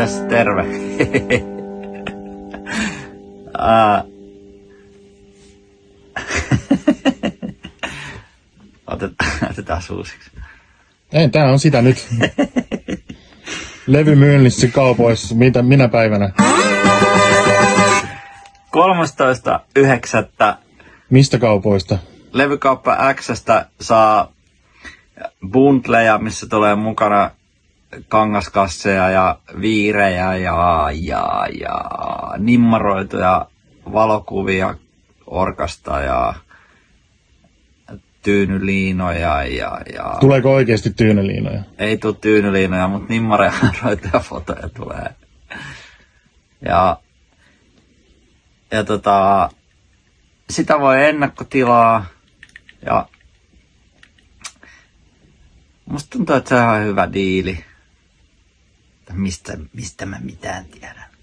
Jes, terve. Otetaan uusiksi. Ei, tää on sitä nyt. Levy myynnissä kaupoissa, minä päivänä? 13.9. Mistä kaupoista? Levykauppa X:stä saa bundleja, missä tulee mukana kangaskasseja ja viirejä ja nimmaroituja valokuvia orkasta ja tyynyliinoja ja... Tuleeko oikeasti tyynyliinoja? Ei tule tyynyliinoja, mutta nimmaroituja fotoja tulee. Ja sitä voi ennakkotilaa ja musta tuntuu, että se on hyvä diili. Mistä mä mitään tiedän.